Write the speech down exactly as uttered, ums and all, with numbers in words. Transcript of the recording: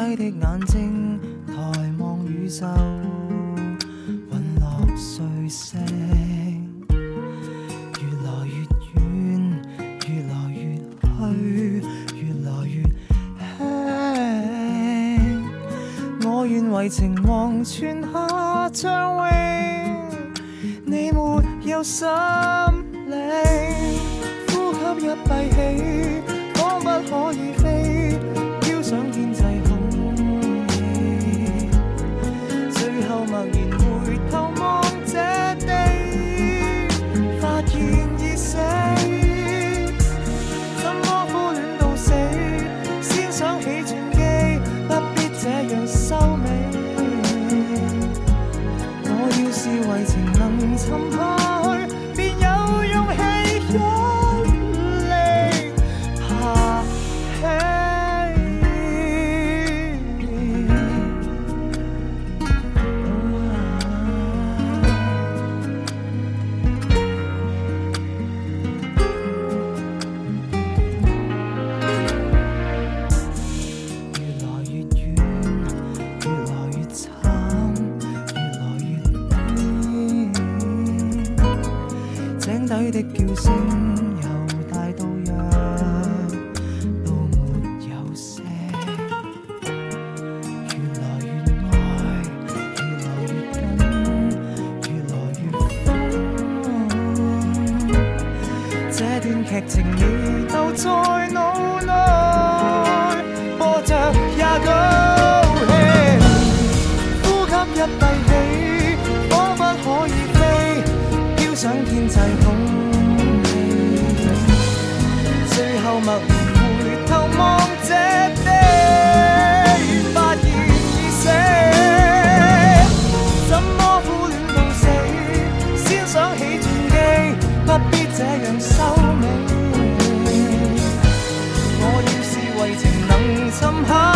底的眼睛抬望宇宙，陨落碎星，越來越遠，越來越去，越來越輕。我願為情橫傳下張永，你沒有心領，呼吸一閉氣，彷不可以飛，飄上天際空氣，最後默然回頭望這地，發現已死，怎麼苦戀到死，先想起轉機，不必這樣收尾。我要是為情能沉下去，便有勇氣一力爬起。的叫聲由大到弱，都沒有聲。越來越愛，越來越緊，越來越瘋。這段劇情已留在腦內，播着也高興。呼吸一閉氣，彷彿可以飛，飄上天際空。最後默然回頭望這地，發現已死，怎麼苦戀到死，先想起轉機，不必這樣收尾。我要是為情能沉下